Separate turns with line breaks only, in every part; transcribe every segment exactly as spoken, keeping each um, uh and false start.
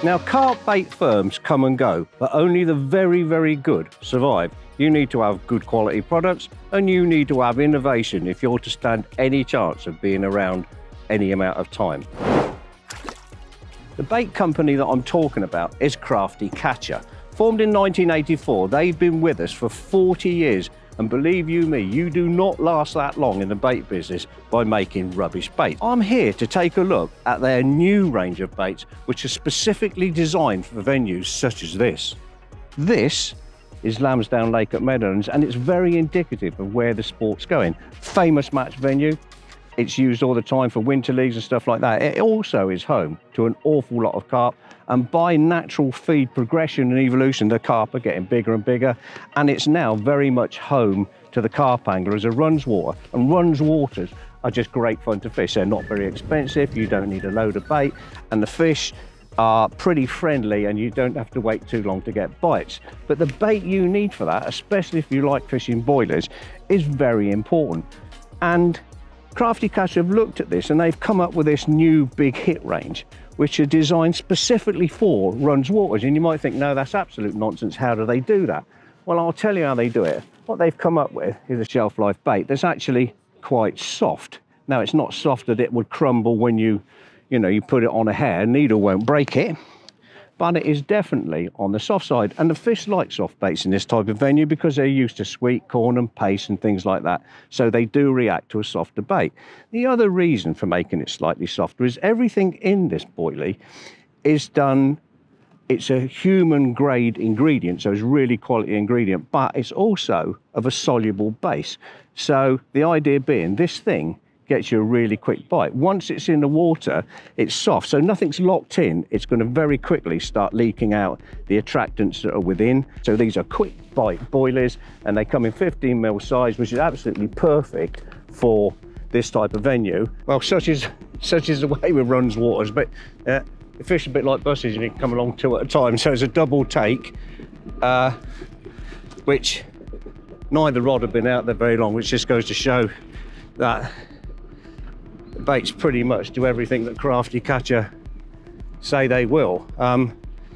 Now, carp bait firms come and go, but only the very, very good survive. You need to have good quality products, and you need to have innovation if you're to stand any chance of being around any amount of time. The bait company that I'm talking about is Crafty Catcher. Formed in nineteen eighty-four, they've been with us for forty years. And believe you me, you do not last that long in the bait business by making rubbish bait. I'm here to take a look at their new range of baits, which are specifically designed for venues such as this. This is Lambsdown Lake at Meadowlands, and it's very indicative of where the sport's going. Famous match venue. It's used all the time for winter leagues and stuff like that. It also is home to an awful lot of carp, and by natural feed progression and evolution, the carp are getting bigger and bigger, and it's now very much home to the carp angler as a runs water. And runs waters are just great fun to fish. They're not very expensive, you don't need a load of bait, and the fish are pretty friendly, and you don't have to wait too long to get bites. But the bait you need for that, especially if you like fishing boilies, is very important. And Crafty Catcher have looked at this, and they've come up with this new big hit range, which are designed specifically for runs waters. And you might think, no, that's absolute nonsense. How do they do that? Well, I'll tell you how they do it. What they've come up with is a shelf life bait that's actually quite soft. Now, it's not soft that it would crumble when you, you know, you put it on a hair. Needle won't break it, but it is definitely on the soft side. And the fish like soft baits in this type of venue because they're used to sweet corn and paste and things like that. So they do react to a softer bait. The other reason for making it slightly softer is everything in this boilie is done, it's a human grade ingredient, so it's really quality ingredient, but it's also of a soluble base. So the idea being this thing gets you a really quick bite. Once it's in the water, it's soft, so nothing's locked in. It's going to very quickly start leaking out the attractants that are within. So these are quick bite boilies, and they come in fifteen mil size, which is absolutely perfect for this type of venue. Well, such is such is the way with runs waters, but uh, the fish are a bit like buses, and you can come along two at a time. So it's a double take, uh, which neither rod have been out there very long, which just goes to show that the baits pretty much do everything that Crafty Catcher say they will. Um,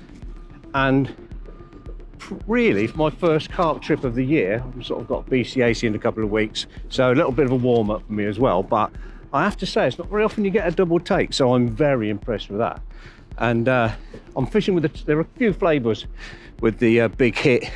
and really, for my first carp trip of the year, I've sort of got B C A C in a couple of weeks, so a little bit of a warm-up for me as well. But I have to say, it's not very often you get a double take, so I'm very impressed with that. And uh, I'm fishing with, a, there are a few flavours with the uh, big hit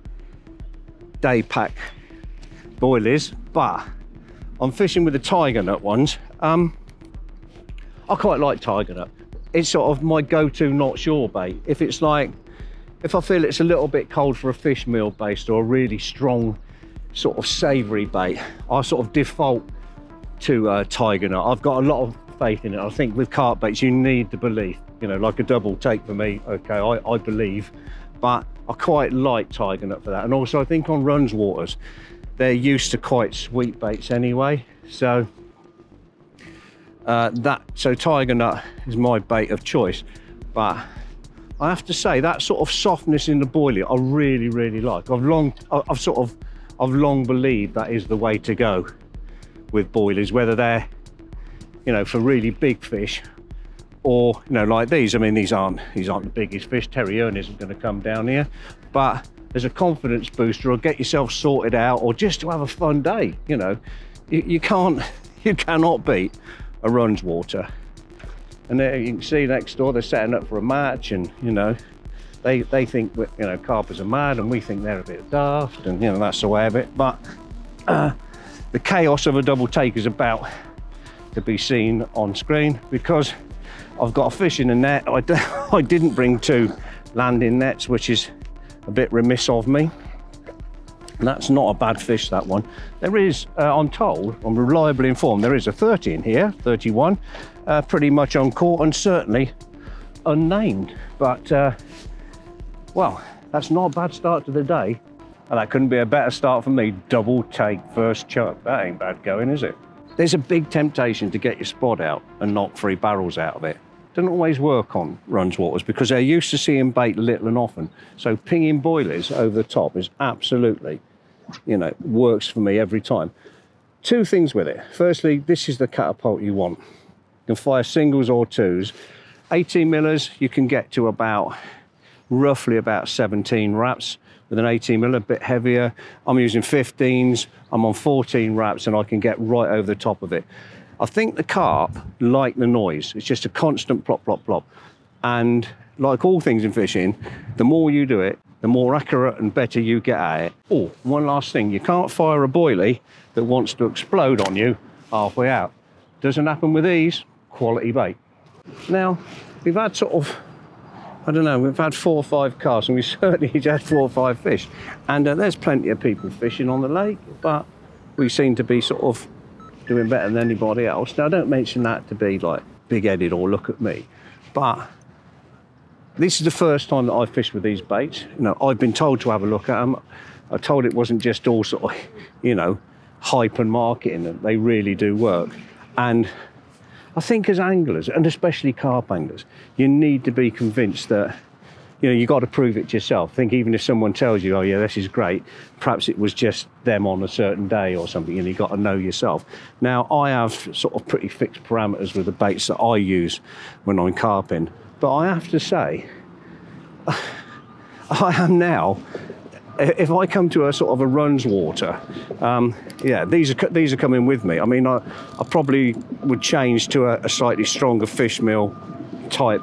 day pack boilies, but I'm fishing with the tiger nut ones. Um, I quite like tiger nut. It's sort of my go-to not sure bait. If it's like, if I feel it's a little bit cold for a fish meal based or a really strong sort of savoury bait, I sort of default to uh, tiger nut. I've got a lot of faith in it. I think with carp baits you need the belief, you know, like a double take for me. Okay, I, I believe, but I quite like tiger nut for that. And also I think on runs waters, they're used to quite sweet baits anyway, so uh, that so tiger nut is my bait of choice. But I have to say that sort of softness in the boilie I really really like. I've long I've sort of I've long believed that is the way to go with boilies, whether they're, you know, for really big fish or, you know, like these. I mean, these aren't these aren't the biggest fish. Terry Earn isn't going to come down here, but as a confidence booster, or get yourself sorted out, or just to have a fun day, you know, you, you can't, you cannot beat a runs water. And there you can see next door, they're setting up for a match, and you know, they they think, you know, carpers are mad, and we think they're a bit daft, and you know, that's the way of it. But uh, the chaos of a double take is about to be seen on screen, because I've got a fish in a net. I, I didn't bring two landing nets, which is a bit remiss of me. And that's not a bad fish, that one. There is, uh, I'm told, I'm reliably informed, there is a thirty in here, thirty-one, uh, pretty much uncaught and certainly unnamed. But, uh, well, that's not a bad start to the day. And that couldn't be a better start for me. Double take, first chuck. That ain't bad going, is it? There's a big temptation to get your spot out and knock three barrels out of it. Doesn't always work on runs waters because they're used to seeing bait little and often. So pinging boilies over the top is absolutely, you know, works for me every time. Two things with it. Firstly, this is the catapult you want. You can fire singles or twos, eighteen millers, you can get to about, roughly about seventeen wraps. With an eighteen miller, a bit heavier. I'm using fifteens, I'm on fourteen wraps, and I can get right over the top of it. I think the carp like the noise. It's just a constant plop, plop, plop. And like all things in fishing, the more you do it, the more accurate and better you get at it. Oh, one last thing, you can't fire a boilie that wants to explode on you halfway out. Doesn't happen with these, quality bait. Now, we've had sort of, I don't know, we've had four or five casts, and we certainly had four or five fish. And uh, there's plenty of people fishing on the lake, but we seem to be sort of doing better than anybody else. Now, I don't mention that to be like big-headed or look at me, but this is the first time that I've fished with these baits. You know, I've been told to have a look at them. I told it wasn't just all sort of, you know, hype and marketing, that they really do work. And I think as anglers, and especially carp anglers, you need to be convinced that, you know, you've got to prove it yourself. I think even if someone tells you, oh yeah, this is great, perhaps it was just them on a certain day or something, and you've got to know yourself. Now, I have sort of pretty fixed parameters with the baits that I use when I'm carping, but I have to say, I am now, if I come to a sort of a runs water, um, yeah, these are these are coming with me. I mean, I, I probably would change to a, a slightly stronger fish meal type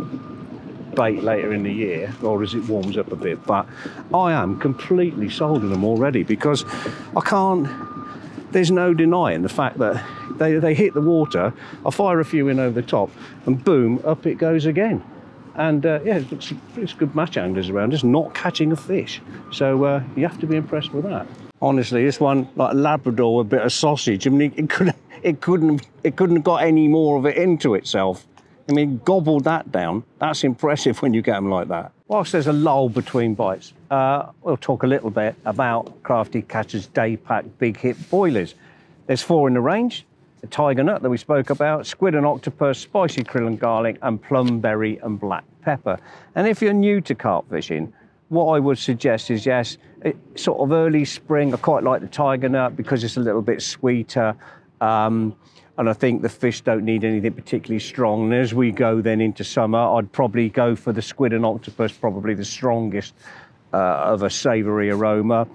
bait later in the year, or as it warms up a bit. But I am completely sold on them already, because I can't. There's no denying the fact that they they hit the water. I fire a few in over the top, and boom, up it goes again. And uh, yeah, it's, it's good match anglers around, just not catching a fish. So uh, you have to be impressed with that. Honestly, this one, like a Labrador, a bit of sausage. I mean, it couldn't, it couldn't, it couldn't have got any more of it into itself. I mean, gobbled that down. That's impressive when you get them like that. Whilst there's a lull between bites, uh, we'll talk a little bit about Crafty Catcher's Day Pack Big Hit Boilies. There's four in the range. The tiger nut that we spoke about, squid and octopus, spicy krill and garlic, and plumberry and black pepper. And if you're new to carp fishing, what I would suggest is, yes, it, sort of early spring, I quite like the tiger nut because it's a little bit sweeter. Um, and I think the fish don't need anything particularly strong. And as we go then into summer, I'd probably go for the squid and octopus, probably the strongest uh, of a savoury aroma.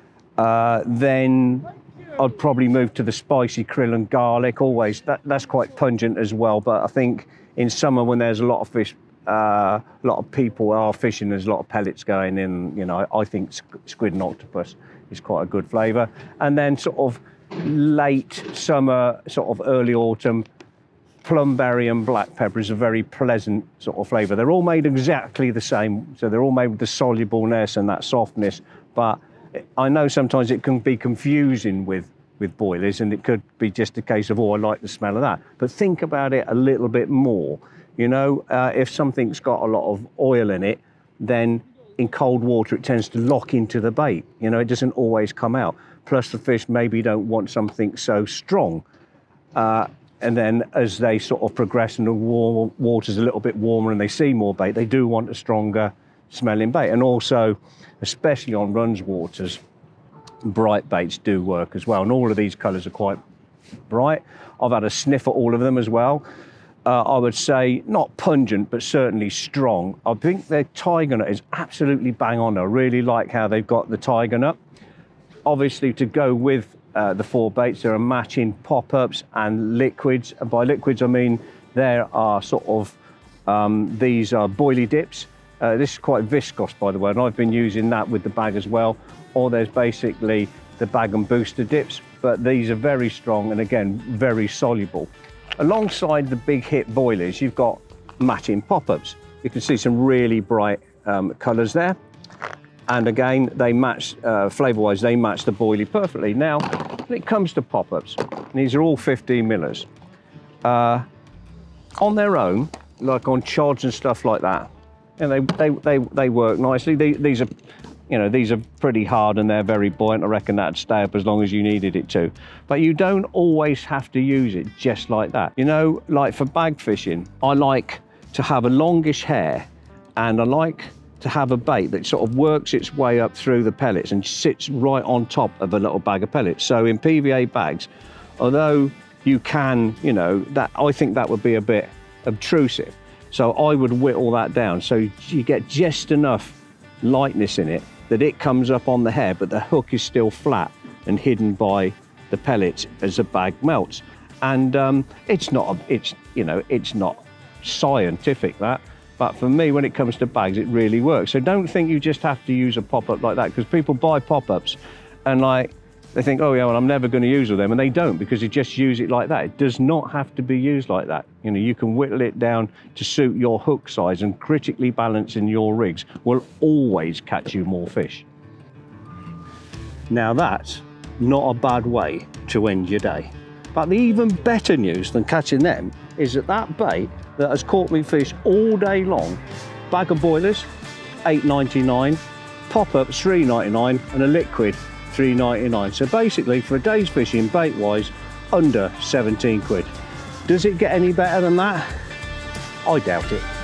Uh, then I'd probably move to the spicy krill and garlic. Always, that, that's quite pungent as well. But I think in summer, when there's a lot of fish, uh, a lot of people are fishing, there's a lot of pellets going in, you know, I, I think squid and octopus is quite a good flavour. And then sort of late summer, sort of early autumn, plumberry and black pepper is a very pleasant sort of flavour. They're all made exactly the same. So they're all made with the solubleness and that softness. But I know sometimes it can be confusing with, with boilies, and it could be just a case of, oh, I like the smell of that. But think about it a little bit more. You know, uh, if something's got a lot of oil in it, then in cold water it tends to lock into the bait. You know, it doesn't always come out. Plus the fish maybe don't want something so strong. Uh, and then as they sort of progress and the warm, water's a little bit warmer and they see more bait, they do want a stronger smelling bait. And also, especially on runs waters, bright baits do work as well. And all of these colours are quite bright. I've had a sniff at all of them as well. Uh, I would say not pungent, but certainly strong. I think their tiger nut is absolutely bang on. I really like how they've got the tiger nut. Obviously, to go with uh, the four baits, there are matching pop-ups and liquids. And by liquids, I mean there are sort of, um, these are boilie dips. Uh, this is quite viscous, by the way, and I've been using that with the bag as well. Or there's basically the bag and booster dips, but these are very strong and again, very soluble. Alongside the big hit boilies, you've got matching pop-ups. You can see some really bright um, colours there. And again, they match, uh, flavour-wise, they match the boilie perfectly. Now, when it comes to pop-ups, these are all fifteen millers. Uh, on their own, like on chods and stuff like that, and they, they, they, they work nicely. They, these are, you know, these are pretty hard and they're very buoyant. I reckon that'd stay up as long as you needed it to. But you don't always have to use it just like that. You know, like for bag fishing, I like to have a longish hair, and I like to have a bait that sort of works its way up through the pellets and sits right on top of a little bag of pellets. So in P V A bags, although you can, you know, that I think that would be a bit obtrusive. So I would whittle that down so you get just enough lightness in it that it comes up on the head, but the hook is still flat and hidden by the pellets as the bag melts. And um, it's not, it's, you know, it's not scientific, that, but for me, when it comes to bags, it really works. So don't think you just have to use a pop-up like that, because people buy pop-ups and like, they think, oh yeah, well, I'm never going to use them, and they don't, because you just use it like that. It does not have to be used like that. You know, you can whittle it down to suit your hook size, and critically balancing your rigs will always catch you more fish. Now that's not a bad way to end your day. But the even better news than catching them is that that bait that has caught me fish all day long, bag of boilies, eight ninety-nine, pop-ups, three ninety-nine, and a liquid, three ninety-nine. So basically, for a day's fishing, bait-wise, under seventeen quid. Does it get any better than that? I doubt it.